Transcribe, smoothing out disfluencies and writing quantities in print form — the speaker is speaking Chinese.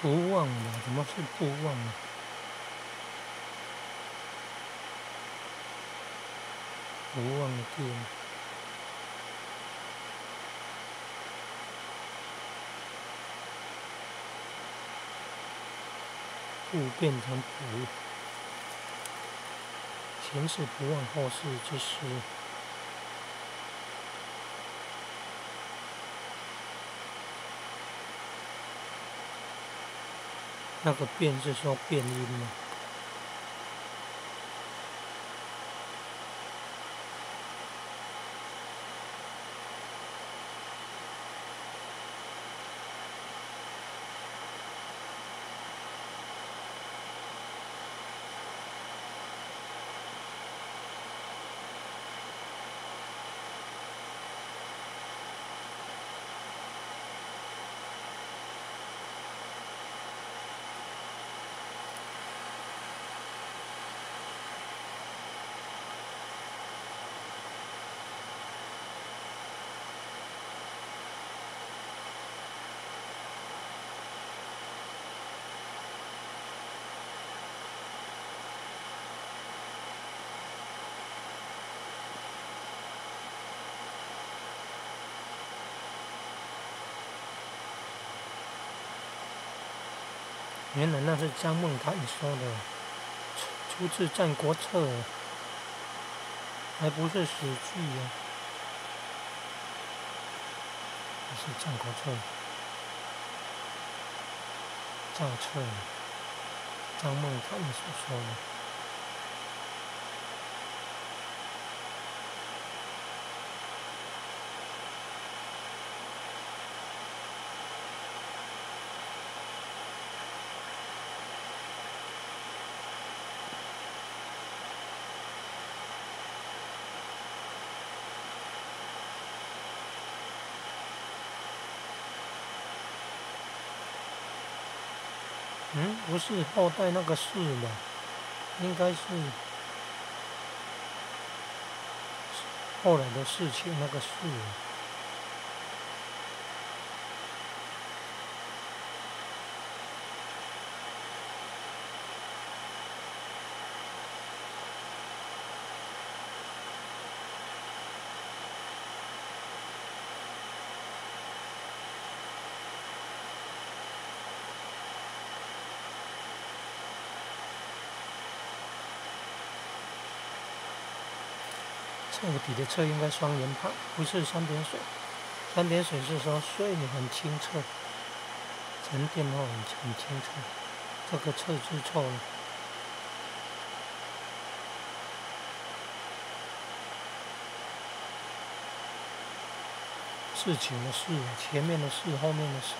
不忘了，怎么是不忘了？不忘了电，不变成不，前世不忘，后世之师。那个变是说变音吗？原来那是张孟谈说的，出自《战国策》，还不是史记呀，是《战国策》赵策，张孟谈所说的。不是后代那个事吧？应该是后来的事情那个事。彻底的彻应该双人旁，不是三点水。三点水是说水很清澈，沉淀后很清澈，这个彻字错了。事情的事，前面的事，后面的事。